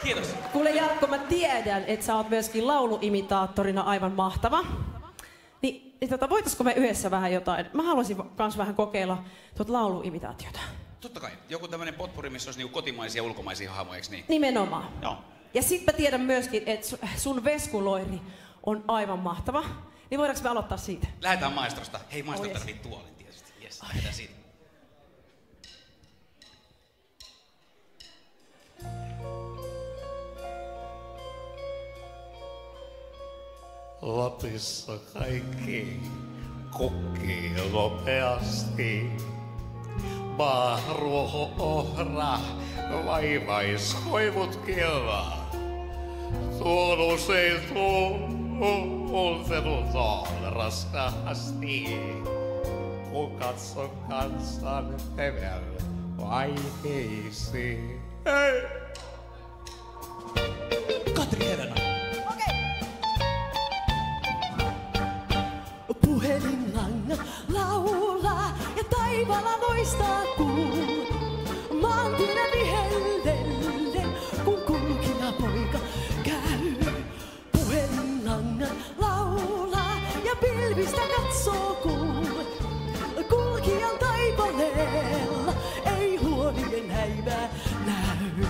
Kiitos. Kuule Jarkko, mä tiedän, että sä oot myöskin lauluimitaattorina aivan mahtava. Niin voitaisko me yhdessä vähän jotain? Mä haluaisin kans vähän kokeilla tuota lauluimitaatiota. Totta kai. Joku tämmönen potpuri, missä olisi niinku kotimaisia ja ulkomaisia hahmoja, eiks niin? Nimenomaan. Joo. Ja sit mä tiedän myöskin, että sun veskuloiri on aivan mahtava. Niin voidaanko me aloittaa siitä? Lähdetään maestrosta. Hei, maestro tarvii tuolin tietysti. Jes, lähdetään siitä. Lapissa kaikki kukkii nopeasti. Maaruoho, ohra, vaivaiskoivut kelaa. Tuonus ei tuntenut on raskaasti. Kun katson kansan hevel vaiheisiin. Hei! Katri Helena. Puhelinlangat laulaa ja taivaalla loistaa kuu. Maantiellä vihellellen, kun kulkijapoika käy. Puhelinlangat laulaa ja pilvistä katsoo kuu. Kulkijan taipaleella ei huolien häivää näy.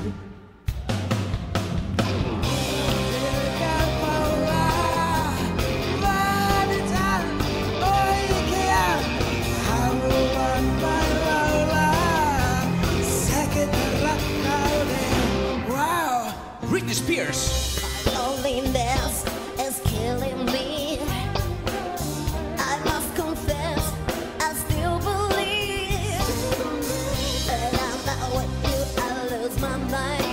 Britney Spears. Loneliness is killing me. I must confess, I still believe that I'm not with you, I lose my mind.